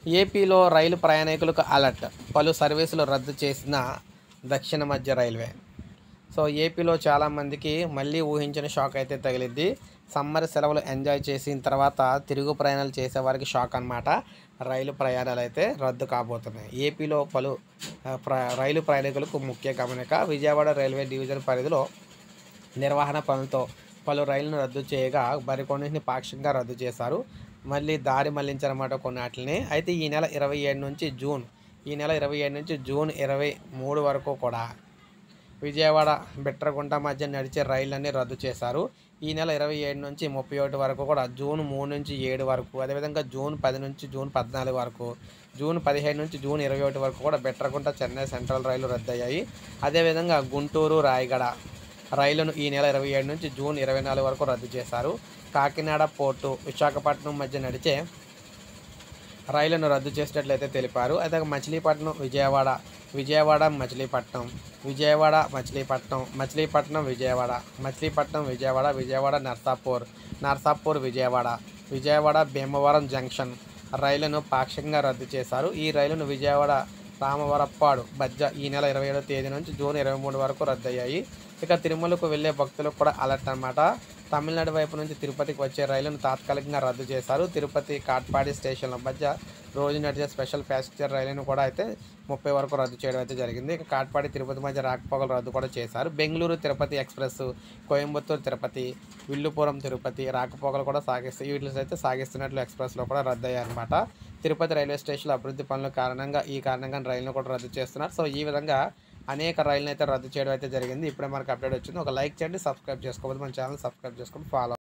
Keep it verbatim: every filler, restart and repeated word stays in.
ఏపీలో రైలు ప్రయాణికులకు అలర్ట్. పలు సర్వీసులు రద్దు చేసిన దక్షిణ మధ్య రైల్వే. సో ఏపీలో చాలామందికి మళ్ళీ ఊహించిన షాక్ అయితే తగిలిద్ది. సమ్మర్ సెలవులు ఎంజాయ్ చేసిన తర్వాత తిరుగు ప్రయాణాలు చేసేవారికి షాక్ అనమాట. రైలు ప్రయాణాలు అయితే రద్దు కాబోతున్నాయి. ఏపీలో పలు ప్ర రైలు ప్రయాణికులకు ముఖ్య గమనిక. విజయవాడ రైల్వే డివిజన్ పరిధిలో నిర్వహణ పనులతో పలు రైళ్లను రద్దు చేయగా మరికొన్నింటిని పాక్షికంగా రద్దు చేశారు. మళ్ళీ దారి మళ్లించారన్నమాట కొన్నిటిని. అయితే ఈ నెల ఇరవై ఏడు నుంచి జూన్ ఈ నెల ఇరవై ఏడు నుంచి జూన్ ఇరవై మూడు వరకు కూడా విజయవాడ బిట్రగుంట మధ్య నడిచే రైళ్లన్నీ రద్దు చేశారు. ఈ నెల ఇరవై ఏడు నుంచి ముప్పై ఒకటి వరకు కూడా, జూన్ మూడు నుంచి ఏడు వరకు, అదేవిధంగా జూన్ పది నుంచి జూన్ పద్నాలుగు వరకు, జూన్ పదిహేను నుంచి జూన్ ఇరవై ఒకటి వరకు కూడా బిట్రగుంట చెన్నై సెంట్రల్ రైలు రద్దయ్యాయి. అదేవిధంగా గుంటూరు రాయగడ రైలును ఈ నెల ఇరవై ఏడు నుంచి జూన్ ఇరవై నాలుగు వరకు రద్దు చేశారు. కాకినాడ పోర్టు విశాఖపట్నం మధ్య నడిచే రైళ్లను రద్దు చేసినట్లయితే తెలిపారు. అయితే మచిలీపట్నం విజయవాడ విజయవాడ మచిలీపట్నం విజయవాడ మచిలీపట్నం మచిలీపట్నం విజయవాడ మచిలీపట్నం విజయవాడ విజయవాడ నర్సాపూర్ నర్సాపూర్ విజయవాడ విజయవాడ భీమవరం జంక్షన్ రైలును పాక్షికంగా రద్దు చేశారు. ఈ రైలును విజయవాడ రామవరప్పాడు మధ్య ఈ నెల ఇరవై ఏడవ తేదీ నుంచి జూన్ ఇరవై మూడు వరకు రద్దయ్యాయి. ఇక తిరుమలకు వెళ్లే భక్తులకు కూడా అలర్ట్ అన్నమాట. తమిళనాడు వైపు నుంచి తిరుపతికి వచ్చే రైలును తాత్కాలికంగా రద్దు చేశారు. తిరుపతి కాట్పాడి స్టేషన్ల మధ్య రోజు నడిచే స్పెషల్ ప్యాసింజర్ రైలును కూడా అయితే ముప్పై వరకు రద్దు చేయడం అయితే జరిగింది. ఇక కాట్పాడి తిరుపతి మధ్య రాకపోకలు రద్దు కూడా చేశారు. బెంగళూరు తిరుపతి ఎక్స్ప్రెస్, కోయంబత్తూరు తిరుపతి, విల్లుపురం తిరుపతి రాకపోకలు కూడా సాగిస్తాయి. వీటిలో అయితే సాగిస్తున్నట్లు ఎక్స్ప్రెస్లో కూడా రద్దు అయ్యాయన్నమాట. తిరుపతి రైల్వే స్టేషన్లో అభివృద్ధి పనుల కారణంగా ఈ కారణంగా రైలును కూడా రద్దు చేస్తున్నారు. సో ఈ విధంగా అనేక రైళ్ళని అయితే రద్దు చేయడం అయితే జరిగింది. ఇప్పుడే మనకు అప్డేట్ వచ్చింది. ఒక లైక్ చేయండి, సబ్స్క్రైబ్ చేసుకోకపోతే మన ఛానల్ సబ్స్క్రైబ్ చేసుకొని ఫాలో